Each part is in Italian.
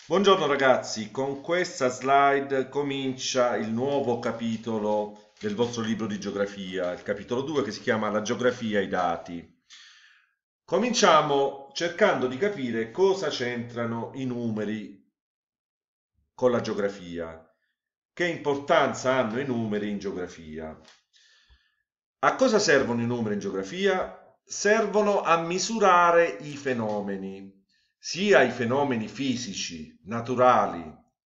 Buongiorno ragazzi, con questa slide comincia il nuovo capitolo del vostro libro di geografia, il capitolo 2 che si chiama La geografia e i dati. Cominciamo cercando di capire cosa c'entrano i numeri con la geografia, che importanza hanno i numeri in geografia. A cosa servono i numeri in geografia? Servono a misurare i fenomeni, sia i fenomeni fisici, naturali,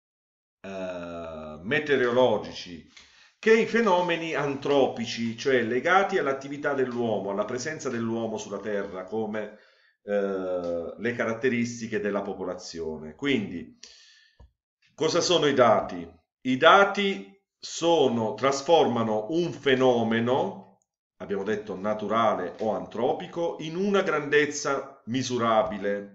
meteorologici, che i fenomeni antropici, cioè legati all'attività dell'uomo, alla presenza dell'uomo sulla Terra, come le caratteristiche della popolazione. Quindi, cosa sono i dati? I dati trasformano un fenomeno, abbiamo detto naturale o antropico, in una grandezza misurabile.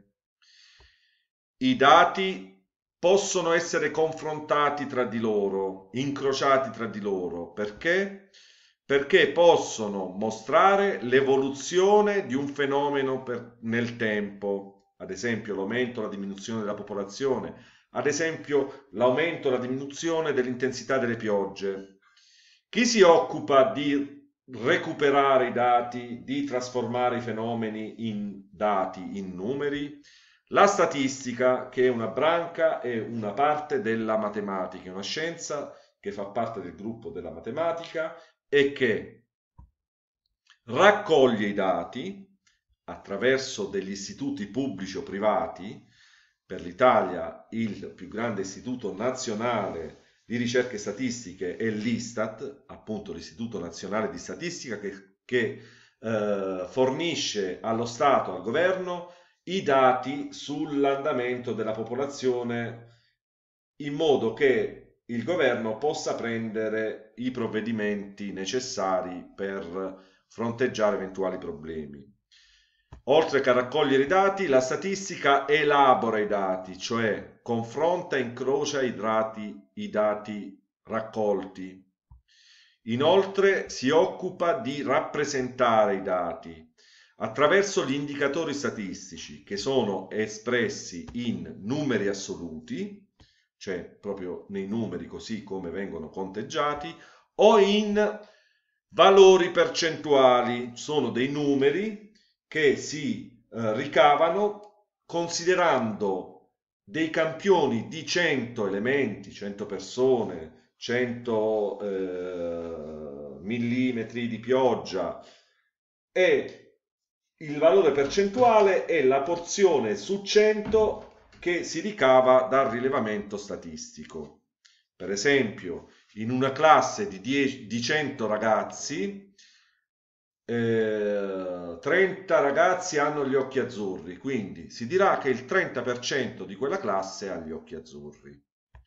I dati possono essere confrontati tra di loro, incrociati tra di loro. Perché? Perché possono mostrare l'evoluzione di un fenomeno nel tempo, ad esempio l'aumento o la diminuzione della popolazione, ad esempio l'aumento o la diminuzione dell'intensità delle piogge. Chi si occupa di recuperare i dati, di trasformare i fenomeni in dati, in numeri? La statistica, che è una branca e una parte della matematica, è una scienza che fa parte del gruppo della matematica e che raccoglie i dati attraverso degli istituti pubblici o privati. Per l'Italia il più grande istituto nazionale di ricerche statistiche è l'Istat, appunto l'Istituto Nazionale di Statistica, che fornisce allo Stato, al governo, i dati sull'andamento della popolazione in modo che il governo possa prendere i provvedimenti necessari per fronteggiare eventuali problemi. Oltre che a raccogliere i dati, la statistica elabora i dati, cioè confronta e incrocia i dati raccolti. Inoltre si occupa di rappresentare i dati attraverso gli indicatori statistici che sono espressi in numeri assoluti, cioè proprio nei numeri così come vengono conteggiati, o in valori percentuali, sono dei numeri che si ricavano considerando dei campioni di 100 elementi, 100 persone, 100 millimetri di pioggia, e il valore percentuale è la porzione su 100 che si ricava dal rilevamento statistico. Per esempio, in una classe di 100 ragazzi, 30 ragazzi hanno gli occhi azzurri, quindi si dirà che il 30% di quella classe ha gli occhi azzurri.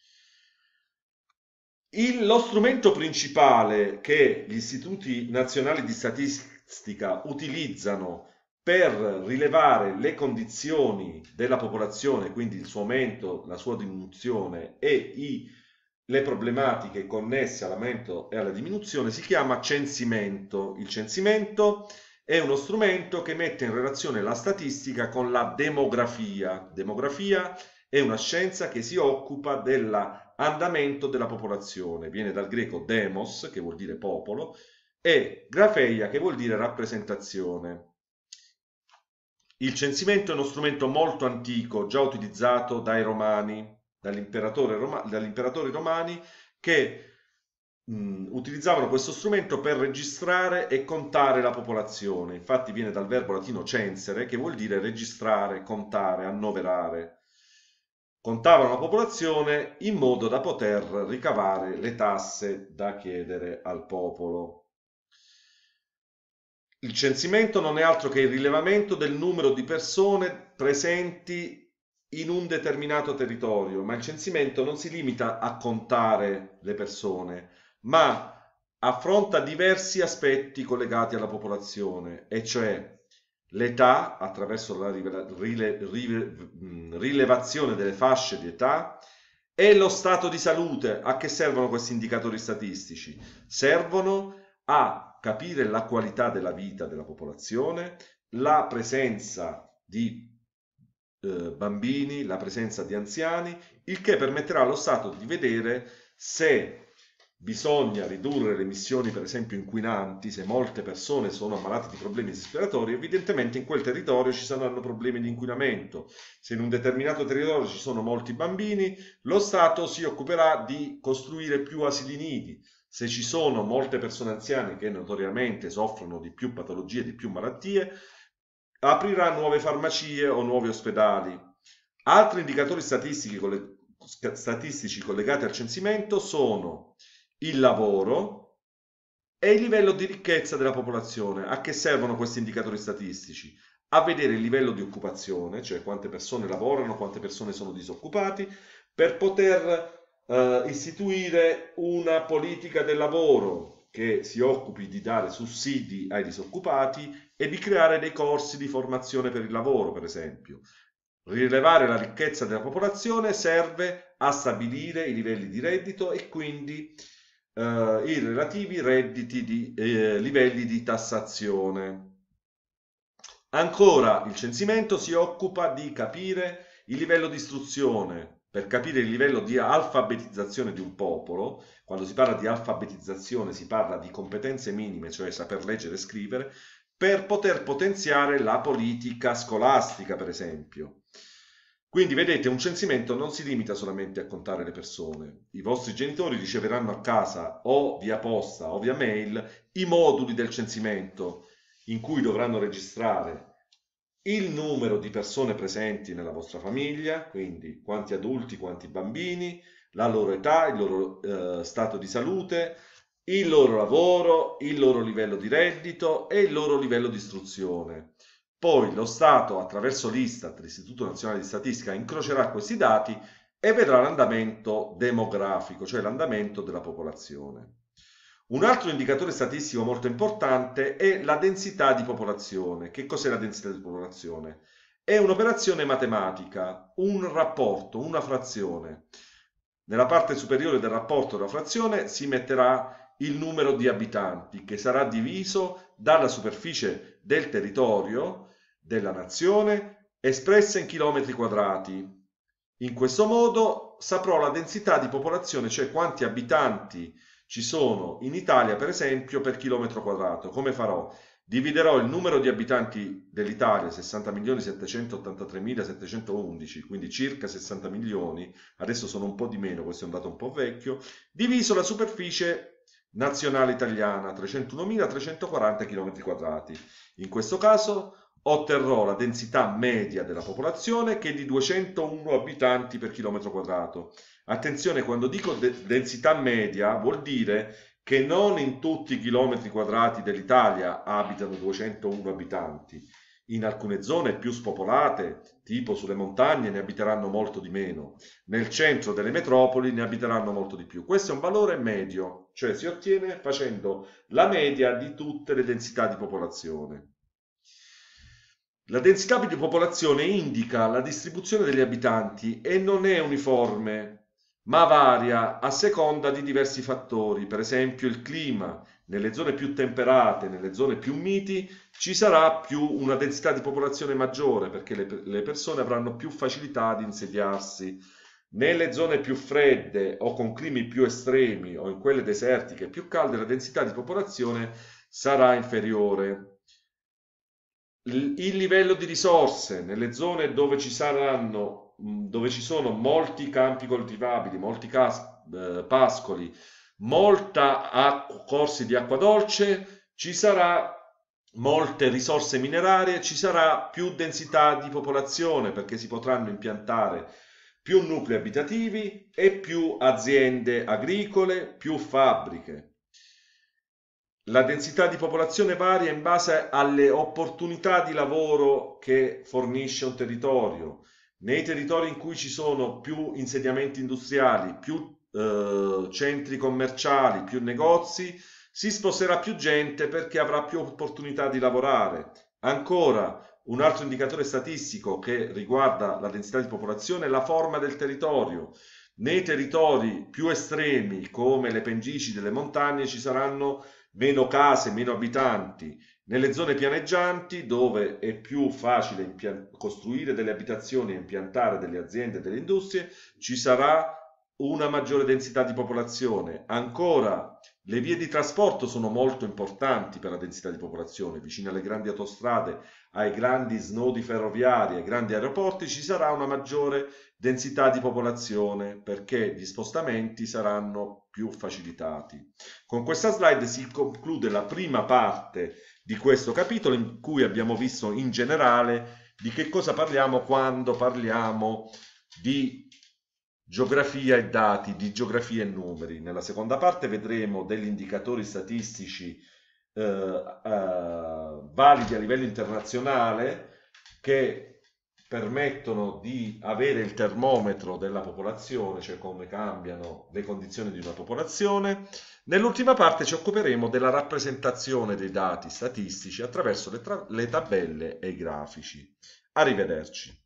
Lo strumento principale che gli istituti nazionali di statistica utilizzano per rilevare le condizioni della popolazione, quindi il suo aumento, la sua diminuzione e le problematiche connesse all'aumento e alla diminuzione, si chiama censimento. Il censimento è uno strumento che mette in relazione la statistica con la demografia. Demografia è una scienza che si occupa dell'andamento della popolazione. Viene dal greco demos, che vuol dire popolo, e grafeia, che vuol dire rappresentazione. Il censimento è uno strumento molto antico, già utilizzato dai romani, dagli imperatori romani, che utilizzavano questo strumento per registrare e contare la popolazione. Infatti viene dal verbo latino censere, che vuol dire registrare, contare, annoverare. Contavano la popolazione in modo da poter ricavare le tasse da chiedere al popolo. Il censimento non è altro che il rilevamento del numero di persone presenti in un determinato territorio, ma il censimento non si limita a contare le persone, ma affronta diversi aspetti collegati alla popolazione, e cioè l'età attraverso la rilevazione delle fasce di età e lo stato di salute. A che servono questi indicatori statistici? Servono a capire la qualità della vita della popolazione, la presenza di bambini, la presenza di anziani, il che permetterà allo Stato di vedere se bisogna ridurre le emissioni, per esempio inquinanti. Se molte persone sono ammalate di problemi respiratori, evidentemente in quel territorio ci saranno problemi di inquinamento. Se in un determinato territorio ci sono molti bambini, lo Stato si occuperà di costruire più asili nidi. Se ci sono molte persone anziane che notoriamente soffrono di più patologie, di più malattie, aprirà nuove farmacie o nuovi ospedali. Altri indicatori statistici collegati al censimento sono il lavoro e il livello di ricchezza della popolazione. A che servono questi indicatori statistici? A vedere il livello di occupazione, cioè quante persone lavorano, quante persone sono disoccupati, per poter istituire una politica del lavoro che si occupi di dare sussidi ai disoccupati e di creare dei corsi di formazione per il lavoro, per esempio. Rilevare la ricchezza della popolazione serve a stabilire i livelli di reddito e quindi i relativi livelli di tassazione. Ancora, il censimento si occupa di capire il livello di istruzione. Per capire il livello di alfabetizzazione di un popolo, quando si parla di alfabetizzazione si parla di competenze minime, cioè saper leggere e scrivere, per poter potenziare la politica scolastica, per esempio. Quindi vedete, un censimento non si limita solamente a contare le persone. I vostri genitori riceveranno a casa o via posta o via mail i moduli del censimento in cui dovranno registrare il numero di persone presenti nella vostra famiglia, quindi quanti adulti, quanti bambini, la loro età, il loro stato di salute, il loro lavoro, il loro livello di reddito e il loro livello di istruzione. Poi lo Stato, attraverso l'Istat, l'Istituto Nazionale di Statistica, incrocerà questi dati e vedrà l'andamento demografico, cioè l'andamento della popolazione. Un altro indicatore statistico molto importante è la densità di popolazione. Che cos'è la densità di popolazione? È un'operazione matematica, un rapporto, una frazione. Nella parte superiore del rapporto della frazione si metterà il numero di abitanti che sarà diviso dalla superficie del territorio della nazione espressa in chilometri quadrati. In questo modo saprò la densità di popolazione, cioè quanti abitanti ci sono in Italia, per esempio, per chilometro quadrato. Come farò? Dividerò il numero di abitanti dell'Italia, 60.783.711, quindi circa 60 milioni, adesso sono un po' di meno, questo è un dato un po' vecchio, diviso la superficie nazionale italiana, 301.340 km quadrati. In questo caso otterrò la densità media della popolazione che è di 201 abitanti per chilometro quadrato. Attenzione, quando dico densità media vuol dire che non in tutti i chilometri quadrati dell'Italia abitano 201 abitanti. In alcune zone più spopolate, tipo sulle montagne, ne abiteranno molto di meno. Nel centro delle metropoli ne abiteranno molto di più. Questo è un valore medio, cioè si ottiene facendo la media di tutte le densità di popolazione. La densità di popolazione indica la distribuzione degli abitanti e non è uniforme, ma varia a seconda di diversi fattori. Per esempio il clima. Nelle zone più temperate, nelle zone più miti, ci sarà più una densità di popolazione maggiore perché le persone avranno più facilità ad insediarsi. Nelle zone più fredde o con climi più estremi o in quelle desertiche più calde, la densità di popolazione sarà inferiore. Il livello di risorse nelle zone dove ci sono molti campi coltivabili, molti pascoli, corsi di acqua dolce, ci sarà molte risorse minerarie, ci sarà più densità di popolazione perché si potranno impiantare più nuclei abitativi e più aziende agricole, più fabbriche. La densità di popolazione varia in base alle opportunità di lavoro che fornisce un territorio. Nei territori in cui ci sono più insediamenti industriali, più centri commerciali, più negozi, si sposterà più gente perché avrà più opportunità di lavorare. Ancora, un altro indicatore statistico che riguarda la densità di popolazione è la forma del territorio. Nei territori più estremi, come le pendici delle montagne, ci saranno meno case, meno abitanti. Nelle zone pianeggianti, dove è più facile costruire delle abitazioni e impiantare delle aziende e delle industrie, ci sarà una maggiore densità di popolazione. Ancora, le vie di trasporto sono molto importanti per la densità di popolazione. Vicino alle grandi autostrade, ai grandi snodi ferroviari, ai grandi aeroporti, ci sarà una maggiore densità di popolazione perché gli spostamenti saranno più facilitati. Con questa slide si conclude la prima parte di questo capitolo, in cui abbiamo visto in generale di che cosa parliamo quando parliamo di geografia e dati, di geografia e numeri. Nella seconda parte vedremo degli indicatori statistici validi a livello internazionale che permettono di avere il termometro della popolazione, cioè come cambiano le condizioni di una popolazione. Nell'ultima parte ci occuperemo della rappresentazione dei dati statistici attraverso le tabelle e i grafici. Arrivederci.